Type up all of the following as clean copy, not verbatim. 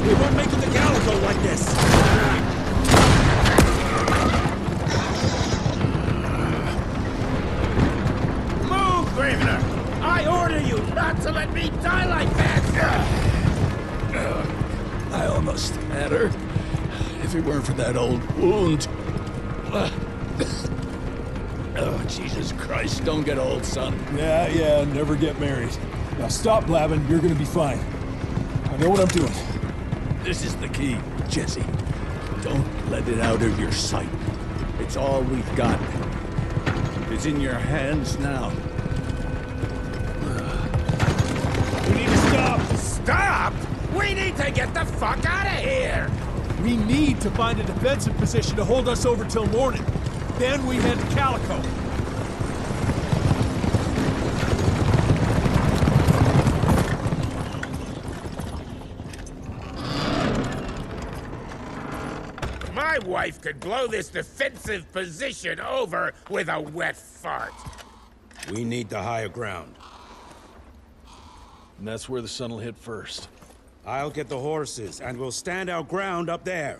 We won't make it to Calico like this! Move, Gravener! I order you not to let me die like that! I almost had her. If it weren't for that old wound. Oh, Jesus Christ, don't get old, son. Yeah, never get married. Now stop blabbing, you're gonna be fine. I know what I'm doing. This is the key, Jesse. Don't let it out of your sight. It's all we've got. It's in your hands now. We need to stop! Stop! We need to get the fuck out of here! We need to find a defensive position to hold us over till morning. Then we head to Calico. My wife could blow this defensive position over with a wet fart. We need the higher ground. And that's where the sun will hit first. I'll get the horses, and we'll stand our ground up there.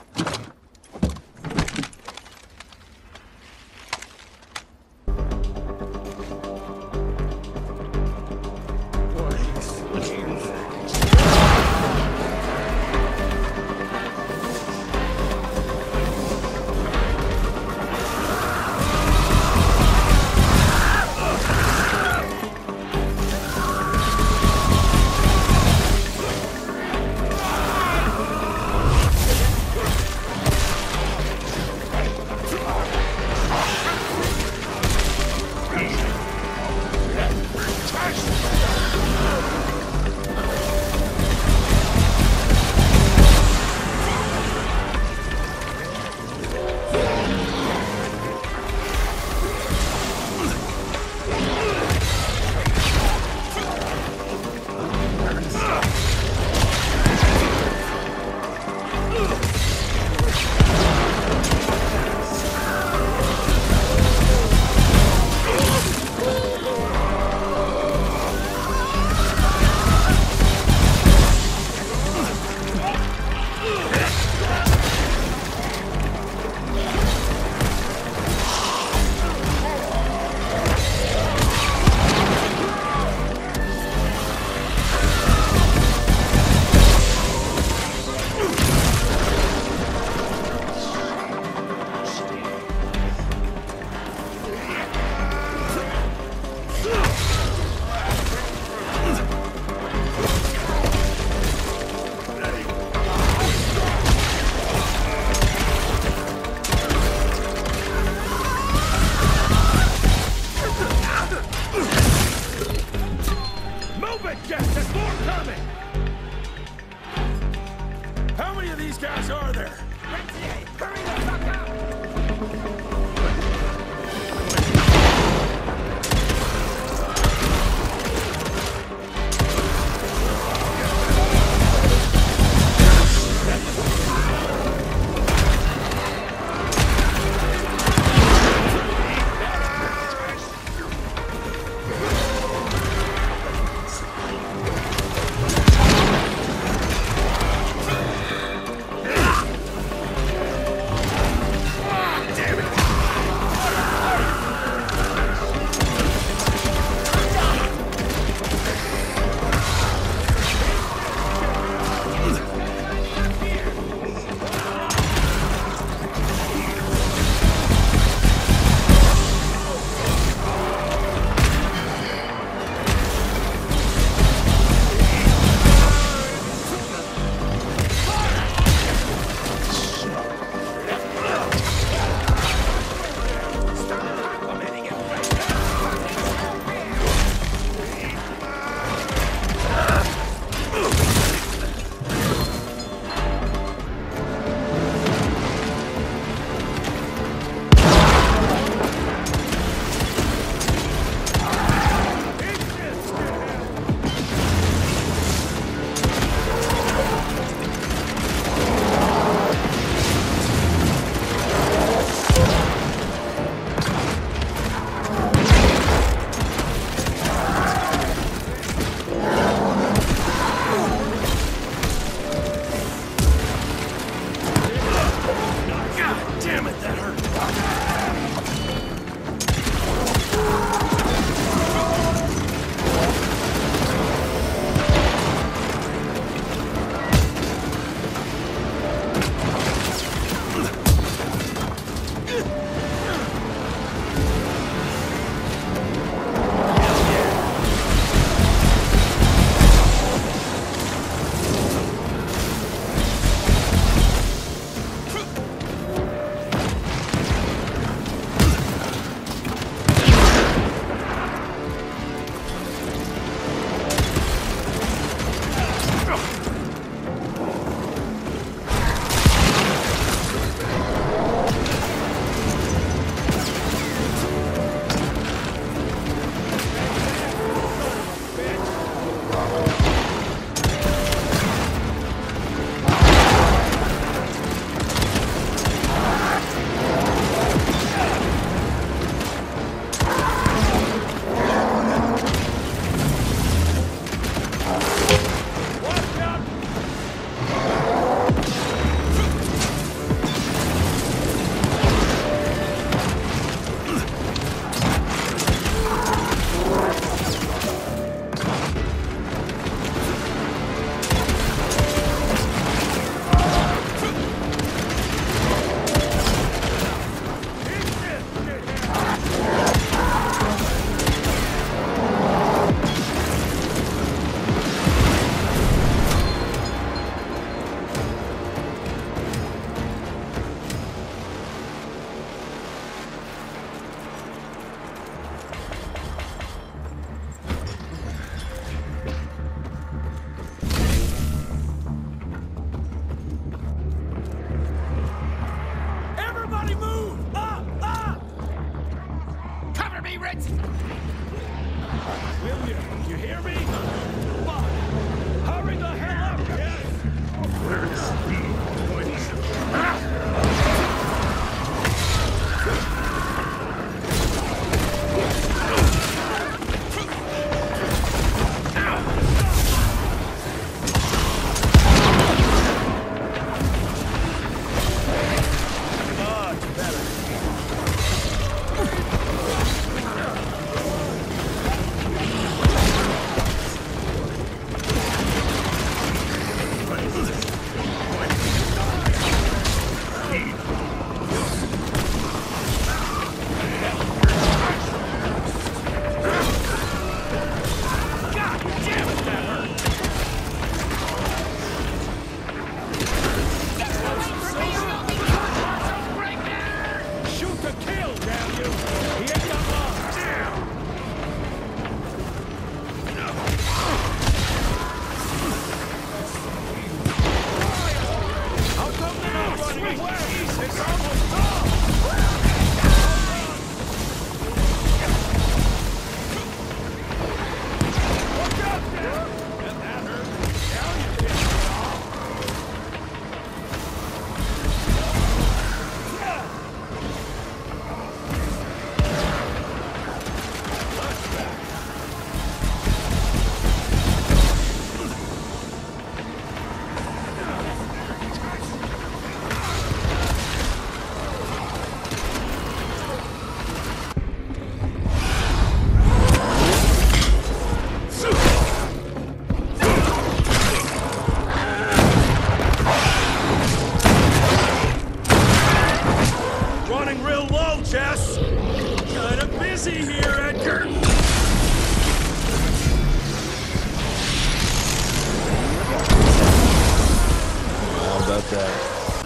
about that.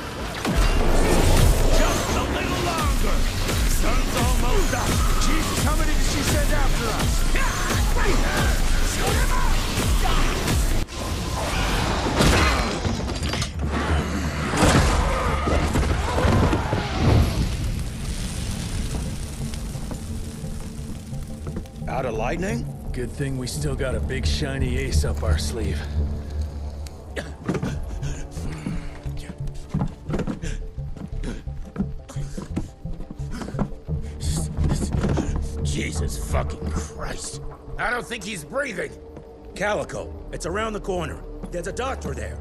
Just a little longer! Sun's almost up! Jesus, how many did she send after us? Right there! Shoot him up! Out of lightning? Good thing we still got a big shiny ace up our sleeve. Jesus fucking Christ. I don't think he's breathing. Calico, it's around the corner. There's a doctor there.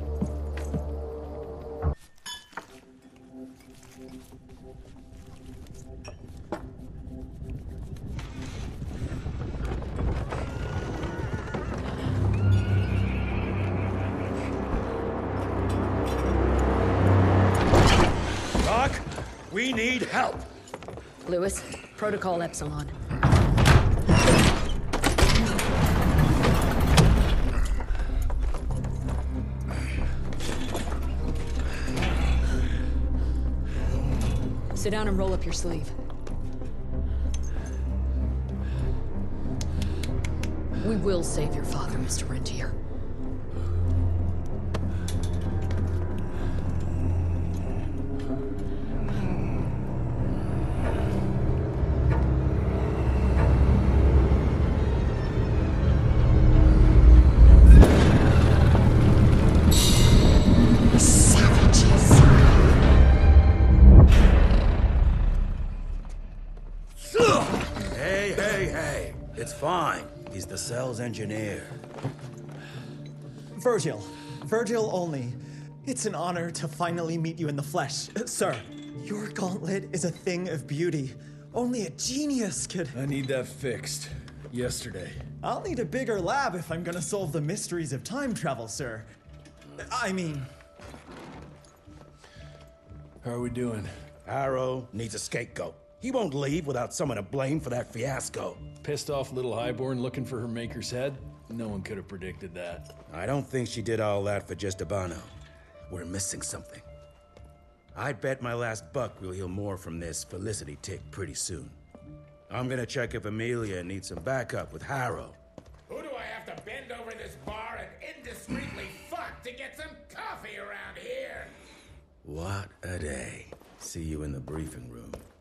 Doc, we need help. Lewis, Protocol Epsilon. Sit down and roll up your sleeve. We will save your father, Mr. Rentier. Hey. It's fine. He's the cell's engineer. Virgil. Virgil only. It's an honor to finally meet you in the flesh. Sir, your gauntlet is a thing of beauty. Only a genius could... I need that fixed. Yesterday. I'll need a bigger lab if I'm gonna solve the mysteries of time travel, sir. I mean... How are we doing? Harrow needs a scapegoat. He won't leave without someone to blame for that fiasco. Pissed off little highborn looking for her maker's head? No one could have predicted that. I don't think she did all that for just Abano. We're missing something. I'd bet my last buck we'll hear more from this Felicity tick pretty soon. I'm gonna check if Amelia needs some backup with Harrow. Who do I have to bend over this bar and indiscreetly fuck to get some coffee around here? What a day. See you in the briefing room.